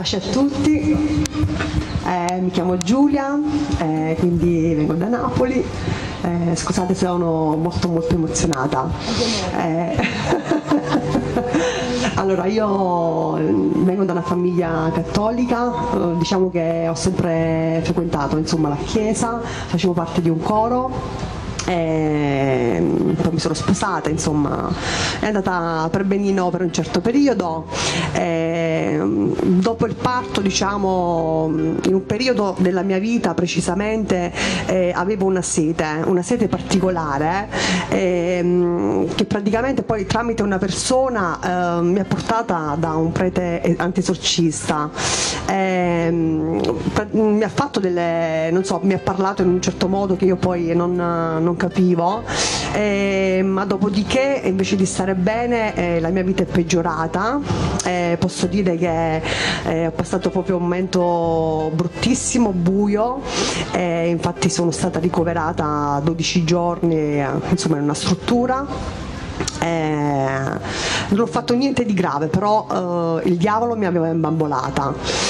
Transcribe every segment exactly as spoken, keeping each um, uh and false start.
Pace a tutti, eh, mi chiamo Giulia, eh, quindi vengo da Napoli, eh, scusate se sono molto molto emozionata. Eh, allora, io vengo da una famiglia cattolica, eh, diciamo che ho sempre frequentato insomma, la chiesa, facevo parte di un coro. E poi mi sono sposata, insomma è andata per benino per un certo periodo. E dopo il parto, diciamo, in un periodo della mia vita precisamente, eh, avevo una sete, una sete particolare, eh, che praticamente poi tramite una persona eh, mi ha portata da un prete antiesorcista. Eh, mi ha fatto delle, non so, mi ha parlato in un certo modo che io poi non, non capivo, eh, ma dopodiché invece di stare bene eh, la mia vita è peggiorata. Eh, posso dire che eh, ho passato proprio un momento bruttissimo, buio, eh, infatti sono stata ricoverata dodici giorni eh, insomma in una struttura. Eh, non ho fatto niente di grave, però eh, il diavolo mi aveva imbambolata.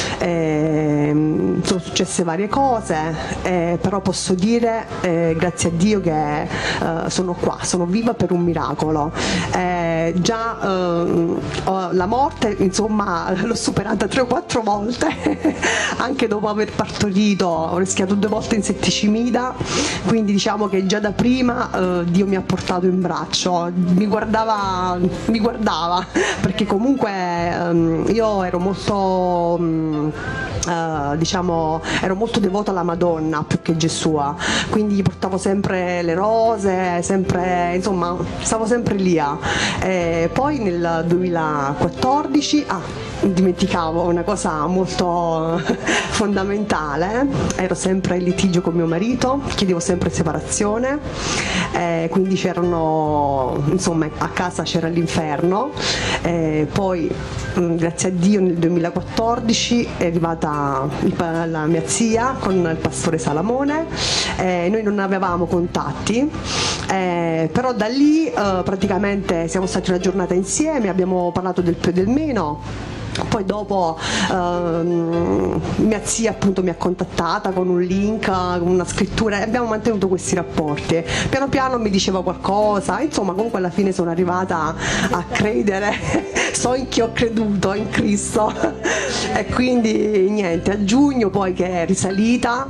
Eh, sono successe varie cose, eh, però posso dire eh, grazie a Dio che eh, sono qua, sono viva per un miracolo. Eh, già eh, la morte, insomma, l'ho superata tre o quattro volte, anche dopo aver partorito ho rischiato due volte in setticimila, quindi diciamo che già da prima eh, Dio mi ha portato in braccio, mi guardava, mi guardava perché comunque ehm, io ero molto mh, Uh, diciamo ero molto devota alla Madonna più che Gesù, quindi gli portavo sempre le rose, sempre, insomma stavo sempre lì. E poi nel duemilaquattordici ah, dimenticavo una cosa molto fondamentale, ero sempre in litigio con mio marito, chiedevo sempre separazione, eh, quindi c'erano, insomma a casa c'era l'inferno. Eh, poi mh, grazie a Dio nel duemilaquattordici è arrivata la mia zia con il pastore Salamone, eh, noi non avevamo contatti, eh, però da lì eh, praticamente siamo stati una giornata insieme, abbiamo parlato del più e del meno. Poi dopo ehm, mia zia appunto mi ha contattata con un link, con una scrittura, e abbiamo mantenuto questi rapporti. Piano piano mi diceva qualcosa, insomma comunque alla fine sono arrivata a credere, so in chi ho creduto, in Cristo. E quindi niente, a giugno poi che è risalita,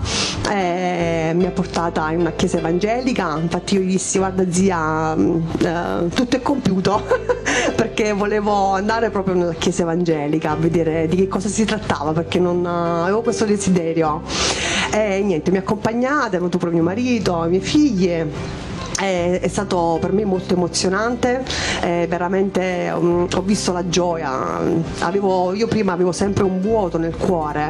eh, mi ha portata in una chiesa evangelica, infatti io gli dissi guarda zia, eh, tutto è compiuto, perché volevo andare proprio nella chiesa evangelica a vedere di che cosa si trattava, perché non avevo questo desiderio. E niente, mi ha accompagnata, è venuto proprio mio marito, i miei figli. È, è stato per me molto emozionante, eh, veramente um, ho visto la gioia. Avevo, io prima avevo sempre un vuoto nel cuore,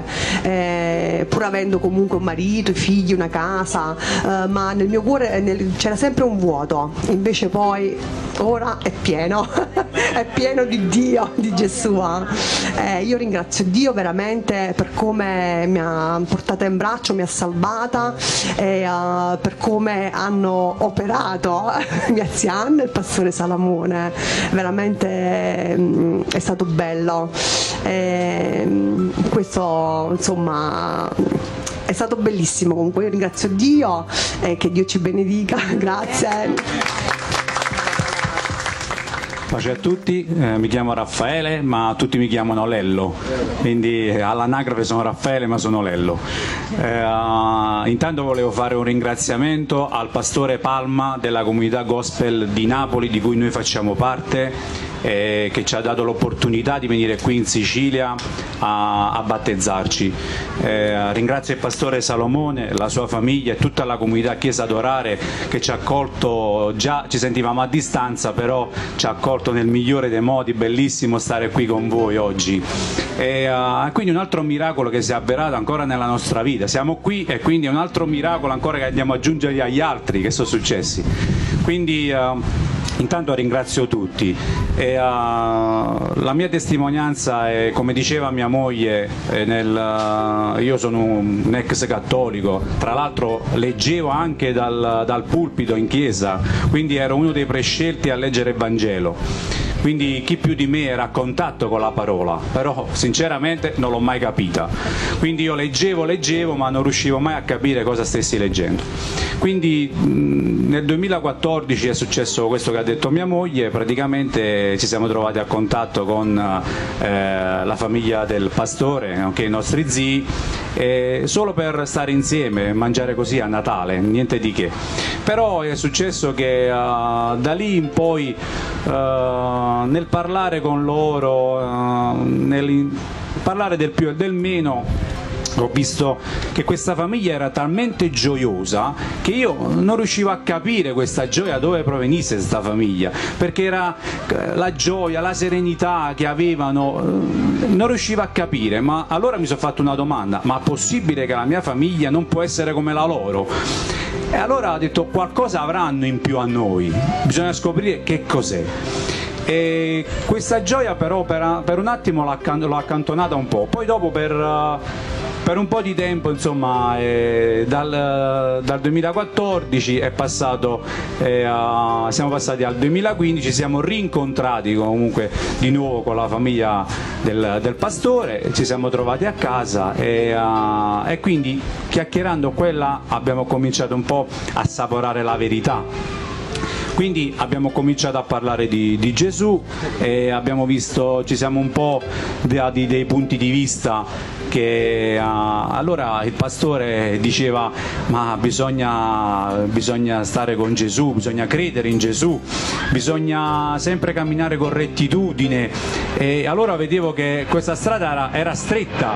eh, pur avendo comunque un marito, i figli, una casa, eh, ma nel mio cuore nel, c'era sempre un vuoto, invece poi ora è pieno, è pieno di Dio, di Gesù. Eh, io ringrazio Dio veramente per come mi ha portata in braccio, mi ha salvata, e uh, per come hanno operato mia zia Anna e il pastore Salamone, veramente mh, è stato bello. E, mh, questo insomma è stato bellissimo. Comunque io ringrazio Dio e che Dio ci benedica. Grazie. Pace a tutti, eh, mi chiamo Raffaele, ma tutti mi chiamano Lello, quindi all'anagrafe sono Raffaele ma sono Lello. Eh, uh, intanto volevo fare un ringraziamento al pastore Palma della comunità gospel di Napoli, di cui noi facciamo parte, eh, che ci ha dato l'opportunità di venire qui in Sicilia a, a battezzarci. Eh, ringrazio il pastore Salomone, la sua famiglia e tutta la comunità Chiesa Adorare che ci ha accolto, già ci sentivamo a distanza, però ci ha accolto nel migliore dei modi, bellissimo stare qui con voi oggi. E uh, quindi un altro miracolo che si è avverato ancora nella nostra vita, siamo qui e quindi è un altro miracolo ancora che andiamo ad aggiungere agli altri che sono successi. Quindi uh, intanto ringrazio tutti. E, uh, la mia testimonianza è, come diceva mia moglie, nel, uh, io sono un ex cattolico, tra l'altro leggevo anche dal, dal pulpito in chiesa, quindi ero uno dei prescelti a leggere il Vangelo. quindi chi più di me era a contatto con la parola, però sinceramente non l'ho mai capita, quindi io leggevo, leggevo ma non riuscivo mai a capire cosa stessi leggendo. Quindi mh, nel duemilaquattordici è successo questo che ha detto mia moglie, praticamente ci siamo trovati a contatto con eh, la famiglia del pastore, nonché i nostri zii, eh, solo per stare insieme, mangiare così a Natale, niente di che. Però è successo che uh, da lì in poi uh, nel parlare con loro, uh, nel parlare del più e del meno, ho visto che questa famiglia era talmente gioiosa che io non riuscivo a capire questa gioia dove provenisse questa famiglia, perché era la gioia, la serenità che avevano, non riuscivo a capire. Ma allora mi sono fatto una domanda: ma è possibile che la mia famiglia non può essere come la loro? E allora ho detto qualcosa avranno in più a noi, bisogna scoprire che cos'è. E questa gioia però per, per un attimo l'ho accantonata un po', poi dopo per, per un po' di tempo, insomma, eh, dal, dal duemilaquattordici è passato, eh, a, siamo passati al duemilaquindici, siamo rincontrati comunque di nuovo con la famiglia del, del pastore, ci siamo trovati a casa e, uh, e quindi chiacchierando qua e là abbiamo cominciato un po' a assaporare la verità. Quindi abbiamo cominciato a parlare di, di Gesù e abbiamo visto, ci siamo un po' dati dei punti di vista che uh, allora il pastore diceva ma bisogna, bisogna stare con Gesù, bisogna credere in Gesù, bisogna sempre camminare con rettitudine, e allora vedevo che questa strada era, era stretta.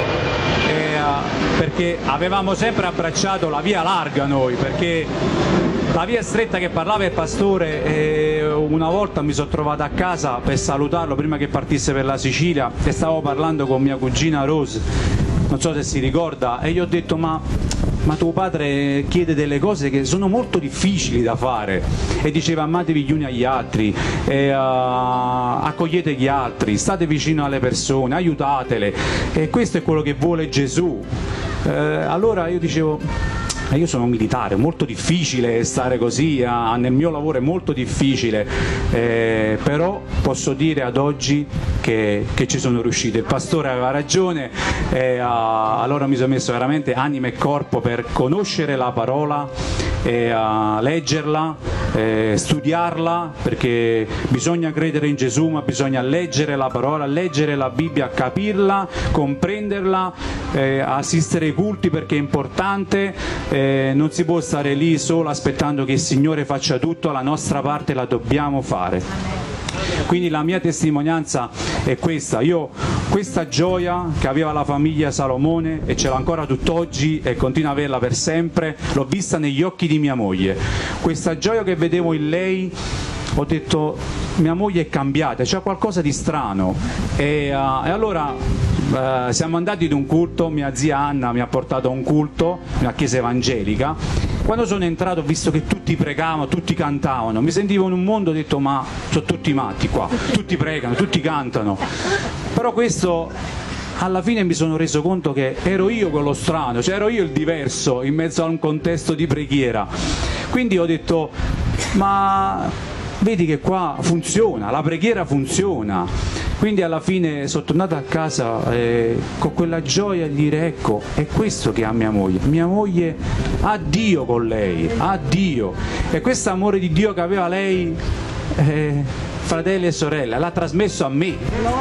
E, uh, perché avevamo sempre abbracciato la via larga noi, perché la via stretta che parlava il pastore, e una volta mi sono trovato a casa per salutarlo prima che partisse per la Sicilia e stavo parlando con mia cugina Rose, non so se si ricorda, e gli ho detto ma, ma tuo padre chiede delle cose che sono molto difficili da fare, e diceva amatevi gli uni agli altri, e, uh, accogliete gli altri, state vicino alle persone, aiutatele, e questo è quello che vuole Gesù. Eh, allora io dicevo io sono un militare, è molto difficile stare così, ah, nel mio lavoro è molto difficile, eh, però posso dire ad oggi che, che ci sono riuscito. Il pastore aveva ragione, eh, ah, allora mi sono messo veramente anima e corpo per conoscere la parola, e, ah, leggerla, eh, studiarla, perché bisogna credere in Gesù ma bisogna leggere la parola, leggere la Bibbia, capirla, comprenderla, eh, assistere ai culti perché è importante. Eh, Eh, non si può stare lì solo aspettando che il Signore faccia tutto, la nostra parte la dobbiamo fare. Quindi la mia testimonianza è questa: io questa gioia che aveva la famiglia Salomone, e ce l'ha ancora tutt'oggi e continua a averla per sempre, l'ho vista negli occhi di mia moglie. Questa gioia che vedevo in lei, ho detto mia moglie è cambiata, c'è qualcosa di strano, e, uh, e allora Uh, siamo andati ad un culto, mia zia Anna mi ha portato a un culto, una chiesa evangelica. Quando sono entrato ho visto che tutti pregavano, tutti cantavano, mi sentivo in un mondo, ho detto ma sono tutti matti qua, tutti pregano, tutti cantano, però questo alla fine mi sono reso conto che ero io quello strano, cioè ero io il diverso in mezzo a un contesto di preghiera. Quindi ho detto ma vedi che qua funziona, la preghiera funziona. Quindi alla fine sono tornato a casa eh, con quella gioia di dire ecco, è questo che ha mia moglie, mia moglie ha Dio con lei, ha Dio, e questo amore di Dio che aveva lei, eh, fratelli e sorelle, l'ha trasmesso a me,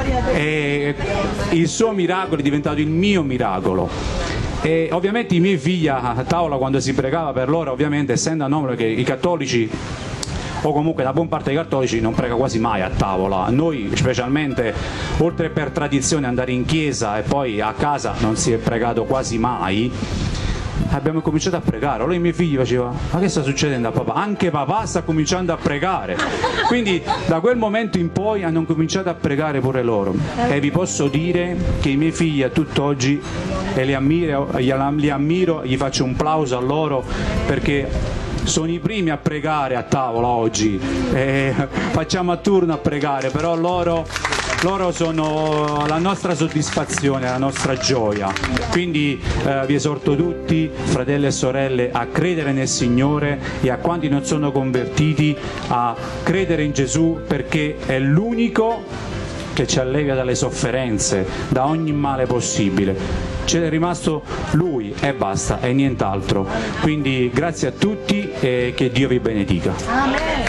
e il suo miracolo è diventato il mio miracolo. E ovviamente i miei figli a tavola, quando si pregava per loro, ovviamente essendo a nome che i cattolici, o comunque la buona parte dei cattolici, non prega quasi mai a tavola. Noi specialmente, oltre per tradizione andare in chiesa e poi a casa non si è pregato quasi mai, abbiamo cominciato a pregare. Allora i miei figli facevano ma che sta succedendo a papà? Anche papà sta cominciando a pregare. Quindi da quel momento in poi hanno cominciato a pregare pure loro, e vi posso dire che i miei figli a tutt'oggi, e li ammiro, li ammiro, gli faccio un plauso a loro, perché sono i primi a pregare a tavola oggi, eh, facciamo a turno a pregare, però loro loro sono la nostra soddisfazione, la nostra gioia. Quindi eh, vi esorto tutti, fratelli e sorelle, a credere nel Signore e a quanti non sono convertiti a credere in Gesù, perché è l'unico che ci allevia dalle sofferenze, da ogni male possibile. C'è rimasto Lui e basta, e nient'altro. Quindi grazie a tutti e che Dio vi benedica. Amen.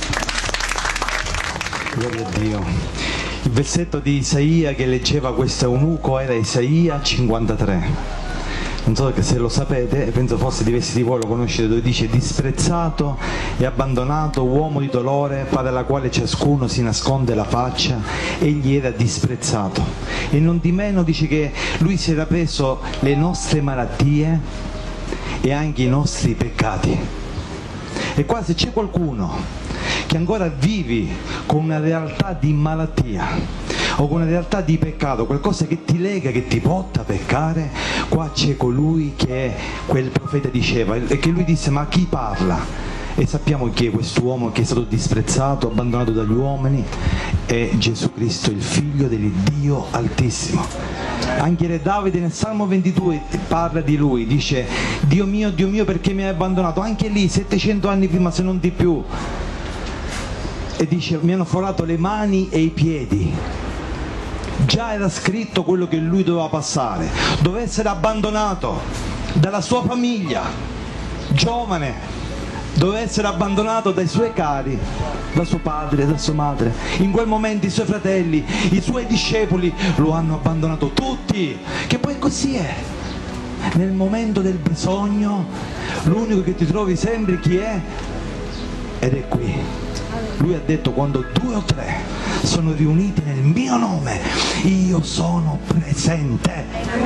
Gloria a Dio. Il versetto di Isaia che leggeva questo eunuco era Isaia cinquantatré. Non so se lo sapete, penso forse diversi di voi lo conoscete, dove dice: disprezzato e abbandonato, uomo di dolore, padre alla quale ciascuno si nasconde la faccia, egli era disprezzato. E non di meno dice che lui si era preso le nostre malattie e anche i nostri peccati. E qua, se c'è qualcuno che ancora vivi con una realtà di malattia o con una realtà di peccato, qualcosa che ti lega, che ti porta a peccare, qua c'è colui che quel profeta diceva, e che lui disse: ma chi parla? E sappiamo chi è quest'uomo che è stato disprezzato, abbandonato dagli uomini, è Gesù Cristo, il figlio dell'Iddio Altissimo. Anche Re Davide nel Salmo ventidue parla di lui, dice: Dio mio, Dio mio, perché mi hai abbandonato? Anche lì, settecento anni prima, se non di più. E dice: mi hanno forato le mani e i piedi. Già era scritto quello che lui doveva passare, doveva essere abbandonato dalla sua famiglia, giovane, doveva essere abbandonato dai suoi cari, da suo padre, da sua madre. In quel momento i suoi fratelli, i suoi discepoli lo hanno abbandonato tutti, che poi così è. Nel momento del bisogno l'unico che ti trovi sempre chi è? Ed è qui. Lui ha detto: quando due o tre sono riuniti nel mio nome, io sono presente.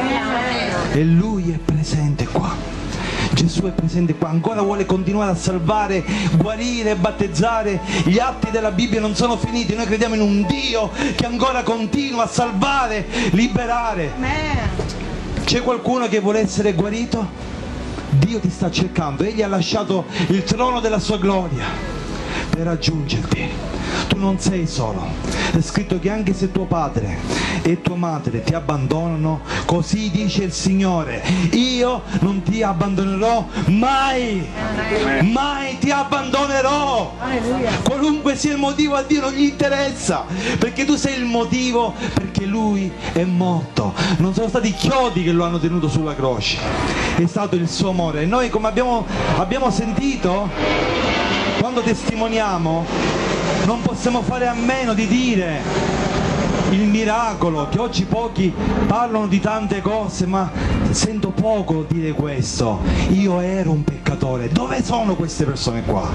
E lui è presente qua. Gesù è presente qua, ancora vuole continuare a salvare, guarire, battezzare. Gli atti della Bibbia non sono finiti, noi crediamo in un Dio che ancora continua a salvare, liberare. C'è qualcuno che vuole essere guarito? Dio ti sta cercando, Egli ha lasciato il trono della sua gloria per raggiungerti. Tu non sei solo, è scritto che anche se tuo padre e tua madre ti abbandonano, così dice il Signore, io non ti abbandonerò mai, mai ti abbandonerò. Qualunque sia il motivo, a Dio non gli interessa, perché tu sei il motivo perché Lui è morto. Non sono stati i chiodi che lo hanno tenuto sulla croce, è stato il suo amore. E noi, come abbiamo, abbiamo sentito, quando testimoniamo non possiamo fare a meno di dire il miracolo, che oggi pochi parlano di tante cose, ma sento poco dire questo: io ero un peccatore. Dove sono queste persone qua?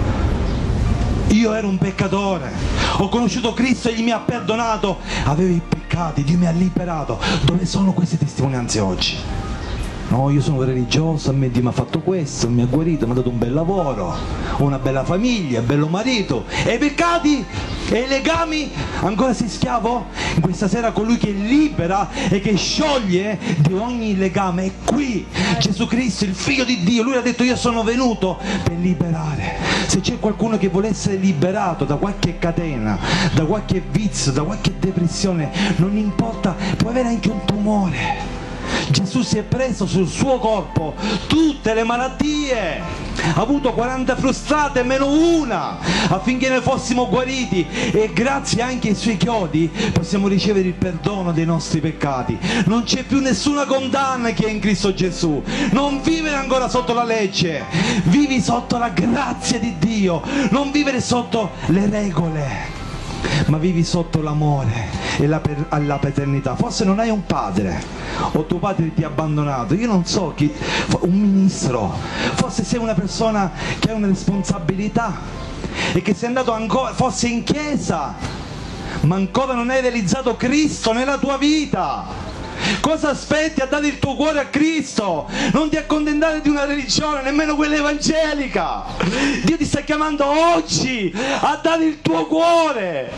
Io ero un peccatore, ho conosciuto Cristo, Egli mi ha perdonato, avevo i peccati, Dio mi ha liberato. Dove sono queste testimonianze oggi? No, io sono religioso, a me Dio mi ha fatto questo, mi ha guarito, mi ha dato un bel lavoro, una bella famiglia, un bello marito. E i peccati e i legami? Ancora sei schiavo? In questa sera colui che libera e che scioglie di ogni legame è qui, Gesù Cristo, il Figlio di Dio. Lui ha detto: io sono venuto per liberare. Se c'è qualcuno che vuole essere liberato da qualche catena, da qualche vizio, da qualche depressione, non importa, può avere anche un tumore, Gesù si è preso sul suo corpo tutte le malattie, ha avuto quaranta frustate meno una, affinché noi fossimo guariti, e grazie anche ai suoi chiodi possiamo ricevere il perdono dei nostri peccati. Non c'è più nessuna condanna che è in Cristo Gesù. Non vivere ancora sotto la legge, vivi sotto la grazia di Dio. Non vivere sotto le regole, ma vivi sotto l'amore e la, per, la paternità. Forse non hai un padre, o tuo padre ti ha abbandonato, io non so chi, un ministro, forse sei una persona che ha una responsabilità e che sei andato ancora, forse in chiesa, ma ancora non hai realizzato Cristo nella tua vita. Cosa aspetti a dare il tuo cuore a Cristo? Non ti accontentare di una religione, nemmeno quella evangelica. Dio ti sta chiamando oggi a dare il tuo cuore.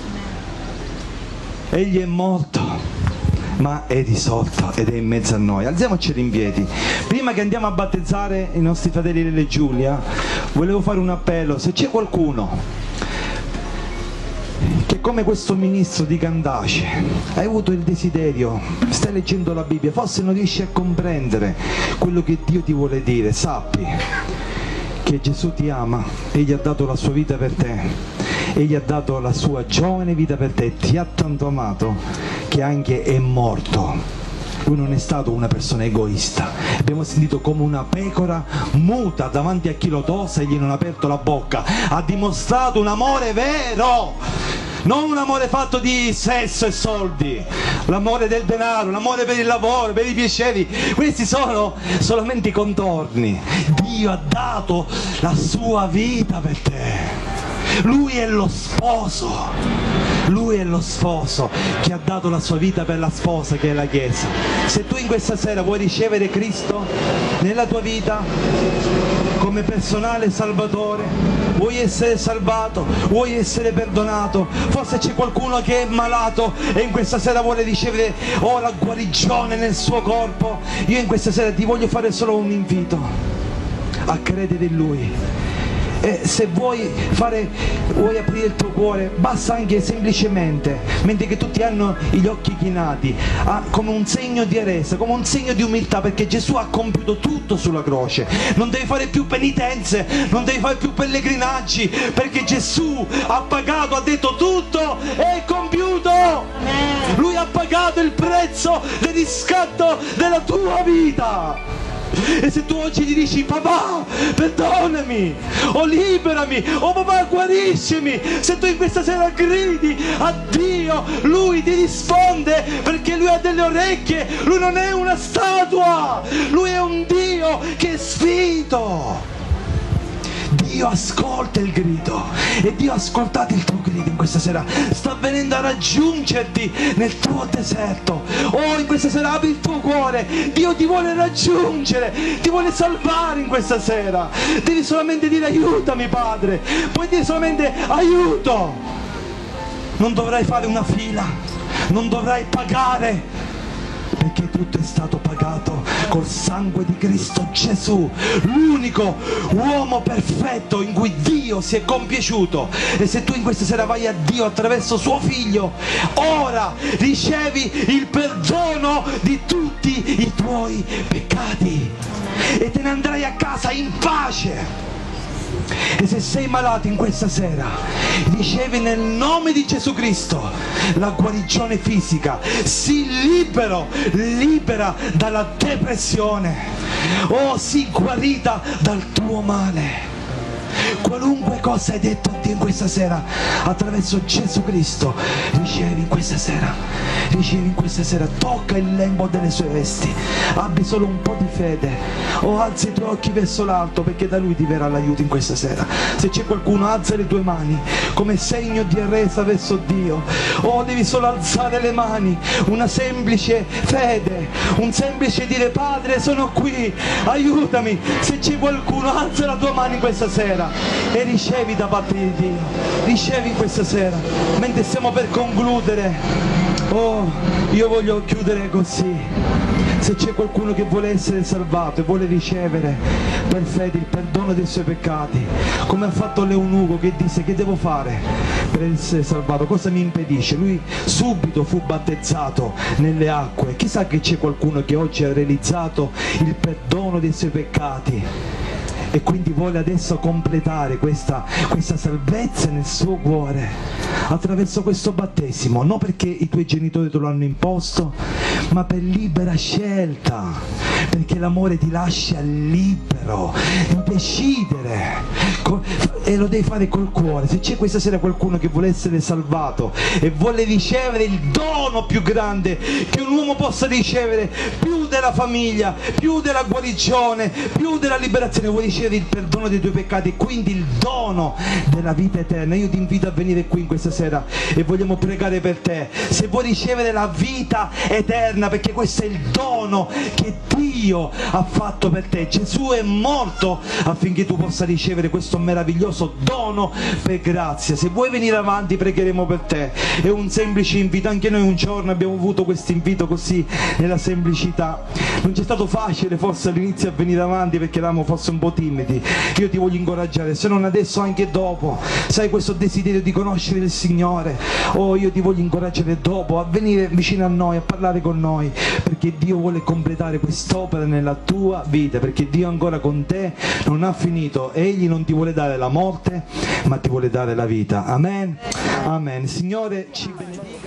Egli è morto, ma è risorto ed è in mezzo a noi. Alziamoci in piedi. Prima che andiamo a battezzare i nostri fratelli Lele e Giulia, volevo fare un appello. Se c'è qualcuno che come questo ministro di Candace hai avuto il desiderio, stai leggendo la Bibbia, forse non riesci a comprendere quello che Dio ti vuole dire. Sappi che Gesù ti ama, Egli ha dato la sua vita per te, Egli ha dato la sua giovane vita per te, ti ha tanto amato che anche è morto. Lui non è stato una persona egoista, abbiamo sentito come una pecora muta davanti a chi lo tosa, egli non ha aperto la bocca, ha dimostrato un amore vero, non un amore fatto di sesso e soldi, l'amore del denaro, l'amore per il lavoro, per i piaceri. Questi sono solamente i contorni. Dio ha dato la sua vita per te. Lui è lo sposo, Lui è lo sposo che ha dato la sua vita per la sposa che è la Chiesa. Se tu in questa sera vuoi ricevere Cristo nella tua vita come personale salvatore, vuoi essere salvato, vuoi essere perdonato, forse c'è qualcuno che è malato e in questa sera vuole ricevere oh, la guarigione nel suo corpo, io in questa sera ti voglio fare solo un invito a credere in Lui. E se vuoi fare, vuoi aprire il tuo cuore, basta anche semplicemente, mentre che tutti hanno gli occhi chinati, ah, come un segno di resa, come un segno di umiltà, perché Gesù ha compiuto tutto sulla croce. Non devi fare più penitenze, non devi fare più pellegrinaggi, perché Gesù ha pagato, ha detto tutto è compiuto. Lui ha pagato il prezzo del riscatto della tua vita. E se tu oggi gli dici papà perdonami o liberami o papà guariscimi, se tu in questa sera gridi a Dio, Lui ti risponde, perché Lui ha delle orecchie, Lui non è una statua, Lui è un Dio che è spirito. Dio ascolta il grido e Dio ha ascoltato il tuo grido in questa sera, sta venendo a raggiungerti nel tuo deserto. Oh, in questa sera apri il tuo cuore, Dio ti vuole raggiungere, ti vuole salvare in questa sera. Devi solamente dire aiutami Padre, puoi dire solamente aiuto. Non dovrai fare una fila, non dovrai pagare, perché tutto è stato pagato col sangue di Cristo Gesù, l'unico uomo perfetto in cui Dio si è compiaciuto. E se tu in questa sera vai a Dio attraverso suo figlio, ora ricevi il perdono di tutti i tuoi peccati e te ne andrai a casa in pace. E se sei malato in questa sera, ricevi nel nome di Gesù Cristo la guarigione fisica, sii libero, libera dalla depressione, oh sii guarita dal tuo male. Qualunque cosa hai detto a Dio in questa sera attraverso Gesù Cristo, ricevi in questa sera, ricevi in questa sera, tocca il lembo delle sue vesti, abbi solo un po' di fede, o alzi i tuoi occhi verso l'alto, perché da Lui ti verrà l'aiuto in questa sera. Se c'è qualcuno, alza le tue mani come segno di resa verso Dio, o devi solo alzare le mani, una semplice fede, un semplice dire Padre sono qui, aiutami. Se c'è qualcuno, alza la tua mano in questa sera e ricevi da parte di Dio, ricevi in questa sera. Mentre stiamo per concludere, oh, io voglio chiudere così. Se c'è qualcuno che vuole essere salvato e vuole ricevere per fede il perdono dei suoi peccati, come ha fatto l'eunuco che disse che devo fare per essere salvato, cosa mi impedisce? Lui subito fu battezzato nelle acque. Chissà che c'è qualcuno che oggi ha realizzato il perdono dei suoi peccati e quindi vuole adesso completare questa, questa salvezza nel suo cuore attraverso questo battesimo, non perché i tuoi genitori te lo hanno imposto, ma per libera scelta, perché l'amore ti lascia libero di decidere e lo devi fare col cuore. Se c'è questa sera qualcuno che vuole essere salvato e vuole ricevere il dono più grande che un uomo possa ricevere, più della famiglia, più della guarigione, più della liberazione, vuoi ricevere il perdono dei tuoi peccati e quindi il dono della vita eterna, io ti invito a venire qui in questa sera e vogliamo pregare per te. Se vuoi ricevere la vita eterna, perché questo è il dono che Dio ha fatto per te, Gesù è morto affinché tu possa ricevere questo meraviglioso dono per grazia. Se vuoi venire avanti pregheremo per te, è un semplice invito, anche noi un giorno abbiamo avuto questo invito così nella semplicità. non c'è stato facile forse all'inizio a venire avanti perché eravamo forse un po' timidi. Io ti voglio incoraggiare, se non adesso anche dopo, sai, questo desiderio di conoscere il Signore, oh, io ti voglio incoraggiare dopo a venire vicino a noi, a parlare con noi, perché Dio vuole completare quest'opera nella tua vita, perché Dio ancora con te non ha finito. Egli non ti vuole dare la morte ma ti vuole dare la vita. Amen, amen. Signore ci benedica.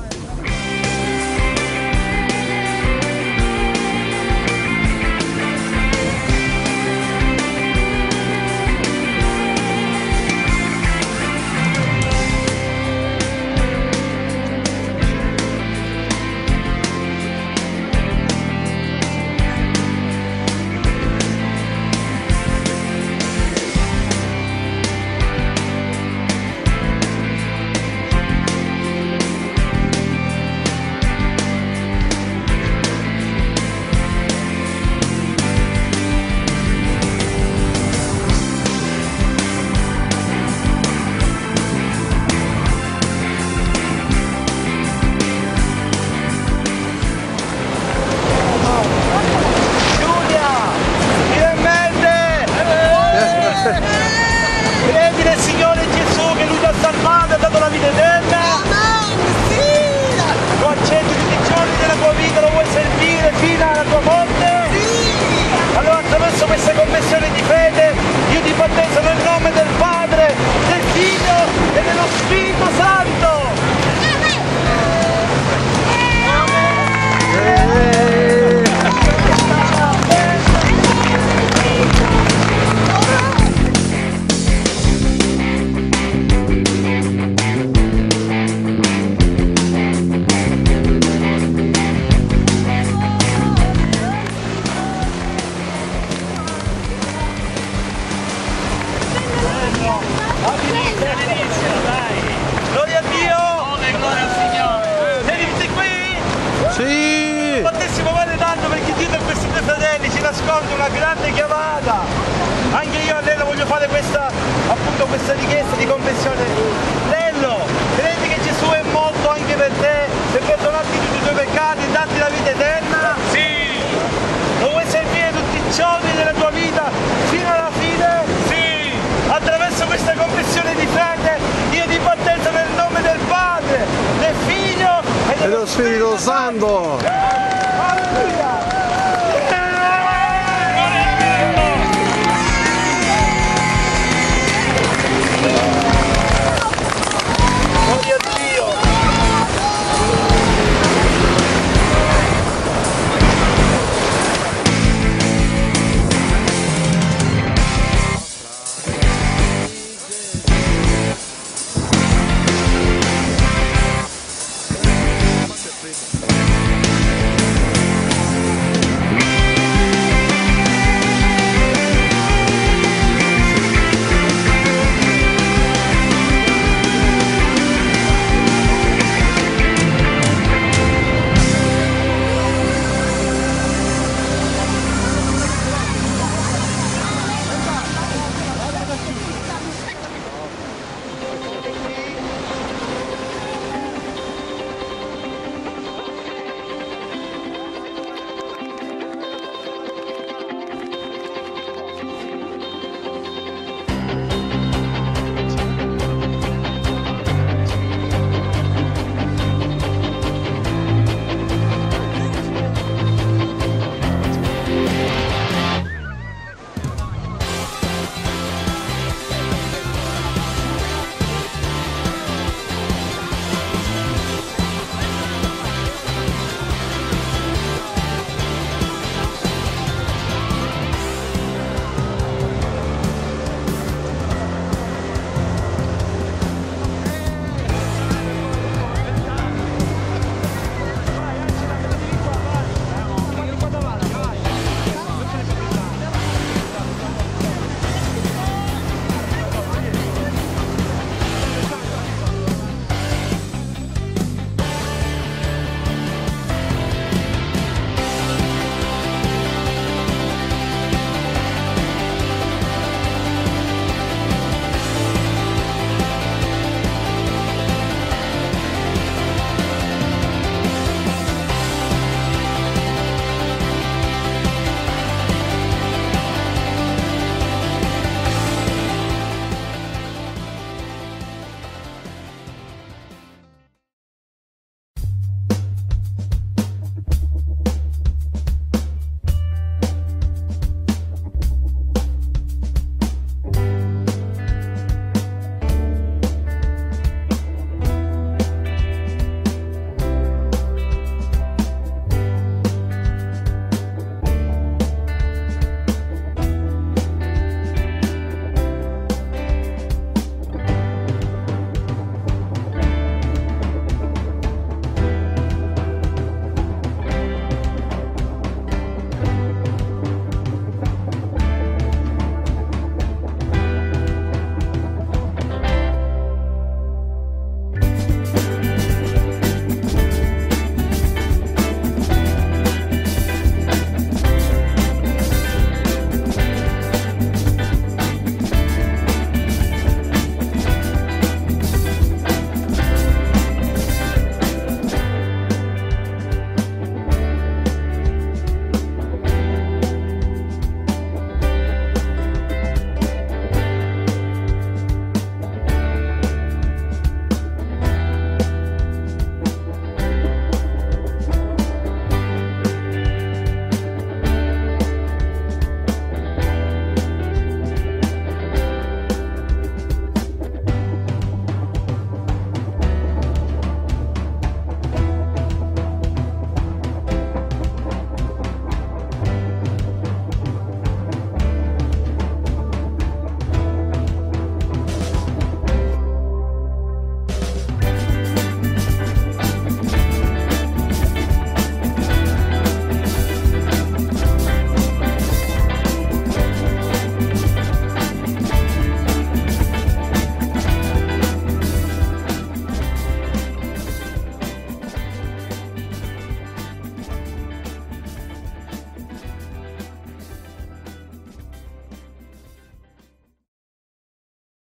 Credi nel Signore Gesù che Lui ti ha salvato e ha dato la vita eterna? Lo accetti tutti i giorni della tua vita, lo vuoi servire fino alla tua morte? Allora attraverso questa confessione di fede io ti battezzo nel nome del Padre, del Figlio e dello Spirito Santo. Gloria a Dio! Gloria al Signore! Siete tutti qui? Sì! Potessimo fare tanto perché dietro a questi due fratelli si nasconde una grande chiamata. Anche io a Lello voglio fare questa, appunto, questa richiesta di confessione. Lello, credi che Gesù è morto anche per te, per perdonarti tutti i tuoi peccati e darti la vita eterna? Sì! Lo vuoi servire tutti i giorni della tua vita fino alla fine? Sì! Attraverso questa confessione di fede io ti battezzo nel nome del Padre, del Figlio e dello Spirito Santo.